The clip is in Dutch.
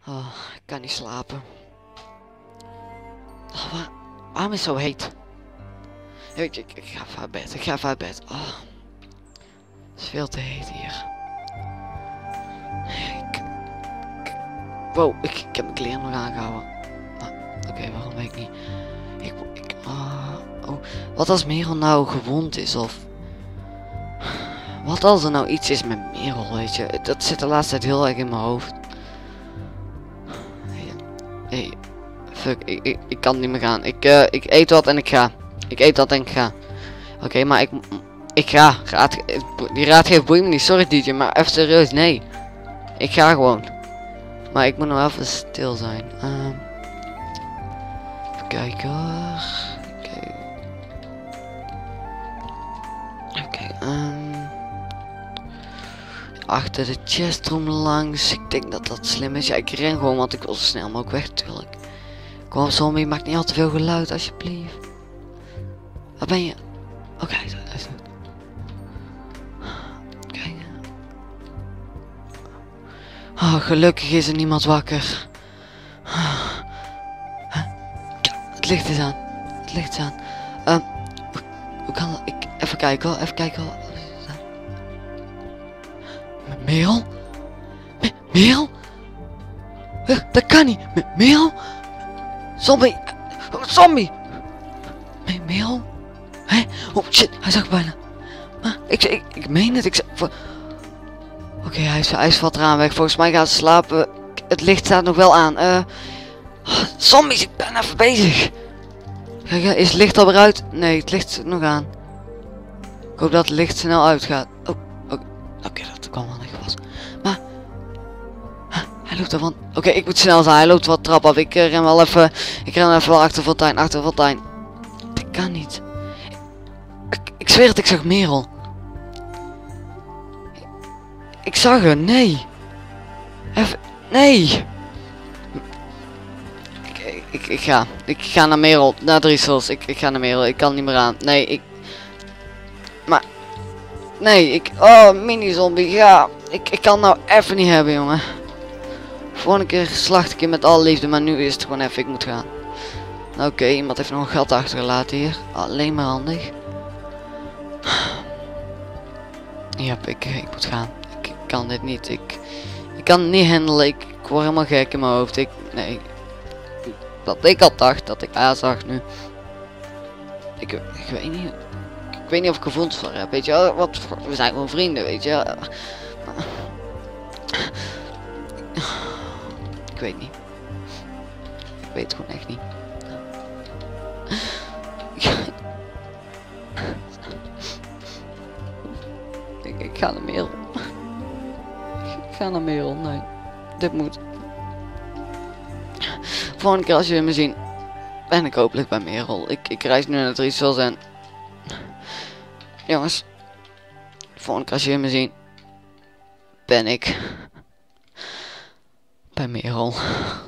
Oh, ik kan niet slapen. Oh, waarom is het zo heet? Ik ga even uit bed. Ik ga even uit bed. Oh, het is veel te heet hier. Wow, ik heb mijn kleren nog aangehouden. Oké, waarom weet ik niet. Oh, wat als Merel nou gewond is of... Wat als er nou iets is met Merel, weet je. Dat zit de laatste tijd heel erg in mijn hoofd. Hey, fuck, ik kan niet meer gaan. Ik eet wat en ik ga. Ik eet wat en ik ga. Oké, maar ik ga. Die raadgever boeit me niet. Sorry DJ, maar even serieus, nee. Ik ga gewoon. Maar ik moet nog even stil zijn. Even kijken hoor. Oké, achter de chestroom langs. Ik denk dat dat slim is. Ja, ik ren gewoon, want ik wil zo snel mogelijk weg natuurlijk. Kom op zombie, maak niet al te veel geluid alsjeblieft. Waar ben je? Oké, hij is goed. Kijk. Oh, gelukkig is er niemand wakker. Het licht is aan. Het licht is aan. Hoe kan dat? Even kijken hoor. Even kijken hoor. Merel? Merel? Dat kan niet. Merel? Zombie. Zombie. Merel? Hé? Oh shit, hij zag bijna. Maar ik meen het. Oké, hij is wat eraan weg. Volgens mij gaat ze slapen. Het licht staat nog wel aan. Zombies, ik ben even bezig. Kijk, is het licht al weer uit? Nee, het licht zit nog aan. Ik hoop dat het licht snel uitgaat. Oké, dat kwam wel echt was. Maar hij loopt ervan. Oké, ik moet snel zijn. Hij loopt wat trap af. Ik ren wel even. Ik ren even wel achter Fontein. Dat kan niet. Ik zweer het, ik zag Merel. Ik zag haar, nee. Even, nee. Ik ga naar Merel, naar Driesels. Ik ga naar Merel, ik kan niet meer aan. Nee, oh, mini-zombie, ja. Ik kan nou even niet hebben, jongen. Vorige keer slacht ik je met alle liefde, maar nu is het gewoon even, ik moet gaan. Oké, iemand heeft nog een gat achtergelaten hier. Alleen maar handig. Ja, ik moet gaan. Ik kan dit niet. Ik kan het niet handelen. Ik word helemaal gek in mijn hoofd. Dat ik al dacht dat ik haar zag nu. Ik weet niet. Ik weet niet of ik gevoelens voor heb. Weet je wel, we zijn gewoon vrienden, weet je. Ik weet niet. Ik weet het gewoon echt niet. Ik ga naar Merel. Ik ga naar Merel, nee. Dit moet. Volgende keer als jullie me zien, ben ik hopelijk bij Merel. Ik reis nu naar Driesels en... Jongens. Volgende keer als jullie me zien, ben ik bij Merel.